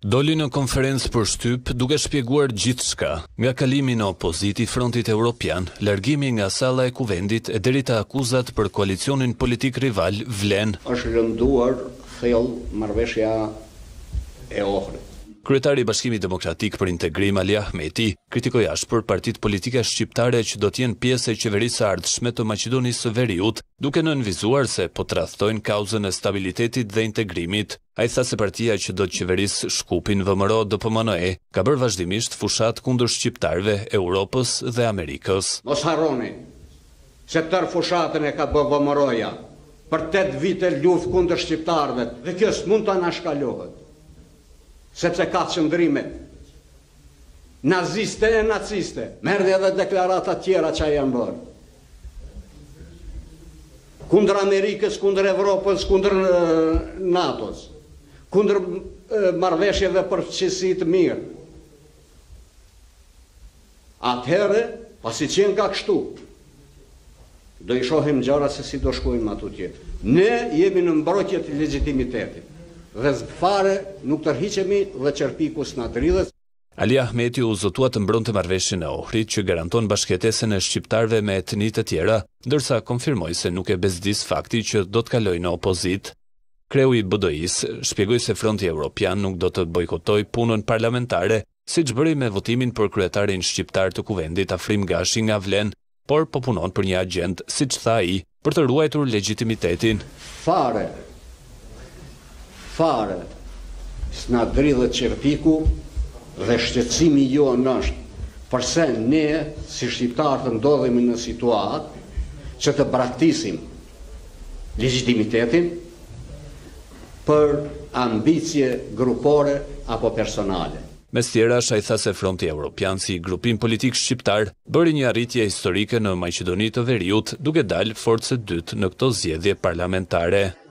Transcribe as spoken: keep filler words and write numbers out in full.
Doli në konferencë për shtyp duke shpjeguar gjithçka, nga kalimi në opozit i Frontit Evropian, largimi nga salla e Kuvendit e deri te akuzat për koalicionin politik rival vlen. Është rënduar thellë marrëveshja e Ohrit. Kryetari i Bashkimit Demokratik për Integrim Ali Ahmeti kritikoi ashpër partitë politike shqiptare që do të jenë pjesë e qeverisë së ardhshme të Maqedonisë së Veriut, duke nënvizuar se po tradhtojnë kauzën e stabilitetit dhe integrimit. Ai tha se partia që do të qeverisë Shkupin V M R O D P M N E ka bërë vazhdimisht fushat kundër shqiptarëve, Europës dhe Amerikës. Mos harroni se tërë fushatën e ka bërë V M R O-ja për tetë vite luftë kundër shqiptarëve dhe kjo s'mund ta anashkalohet. Sepse ka qëndrime naziste e naciste, merdi edhe deklarata tjera që janë bërë. Kundër Amerikës, kundër Evropës, kundër NATO-s, kundër marrëveshjeve për qësi të mirë. Atëherë, pasi qenë ka kështu, do i shohim gjëra se si do shkojmë atutje. Ne jemi në mbrojtje të legitimitetit. Dhe fare nuk tërhiqemi dhe qerpiku s'na dridhet. Ali Ahmeti u zotua të mbronte marrëveshjen e Ohrit që garanton bashkëjetesën e shqiptarëve me etni të tjera, ndërsa konfirmoi se nuk e bezdis fakti që do të kalojë në opozit. Kreu i B D I-s shpjegoi se Fronti Evropian nuk do të bojkotojë punën parlamentare, siç bëri me votimin për kryetarin shqiptar të Kuvendit Afrim Gashi nga Vlen, por po punon për një agjend, siç tha ai, për të ruajtur legjitimitetin. Fare Fare, s'na dridhet qerpiku dhe shqetësimi jonë është përse ne, si shqiptarë, ndodhemi në situatë që të braktisim legitimitetin për ambicie grupore apo personale. Mes tjerash, ai tha se Fronti Evropian si grupim politik shqiptar bëri një arritje historike në Maqedoni të Veriut, duke dalë forcë dytë në këto zgjedhje parlamentare.